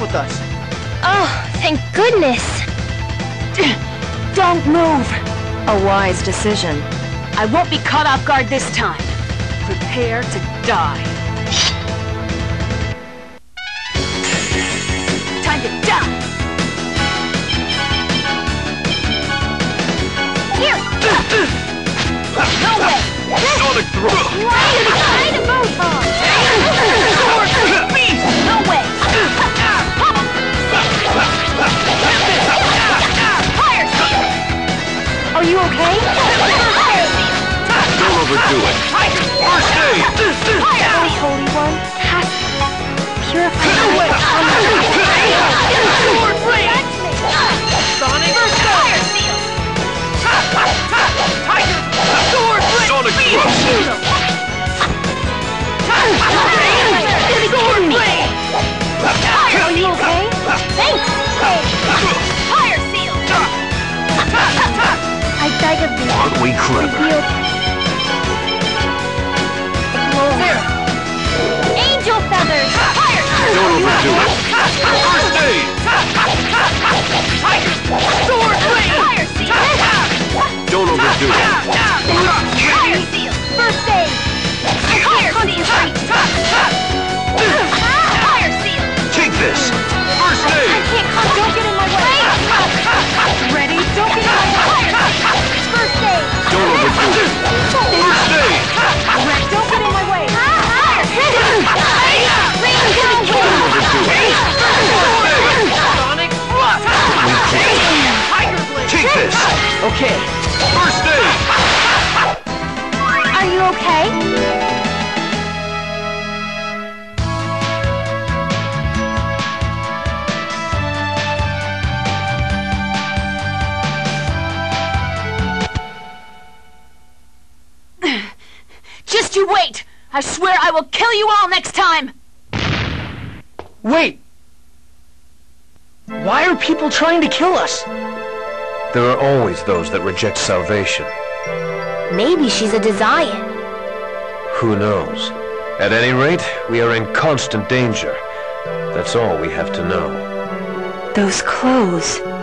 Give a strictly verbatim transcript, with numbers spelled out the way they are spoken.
with us. Oh, thank goodness. Don't move! A wise decision. I won't be caught off guard this time. Prepare to die. Time to die! Here! No way! Sonic throw! Why are you trying to move on? No way! Fire seal! Are you okay? Don't overdo it. First aid! Oh, Holy One, cast purify light on Sword blade! Sonic! Fire seal! Tiger! Sword blade! Sonic thrust! Sword blade! Are you okay? Thanks! Fire seal! I beg of thee. Aren't we clever? Reveal. There! Angel feathers! Fire seal! Don't overdo it. First aid! Tiger! Sword blade! Fire seal! Don't overdo it. Fire seal! First aid! Fire seal! Fire seal! Take this! First I aid! can't come. Don't get in my way! Ready? Don't get in my way! Fire seal! First aid! Don't overdo it. First aid! Red, don't get in my way! Fire seal! Don't overdo it. First aid! Sonic thrust! Tiger blade! Take this! Okay. First aid! Are you okay? Just you wait! I swear I will kill you all next time! Wait! Why are people trying to kill us? There are always those that reject salvation. Maybe she's a Desian. Who knows? At any rate, we are in constant danger. That's all we have to know. Those clothes.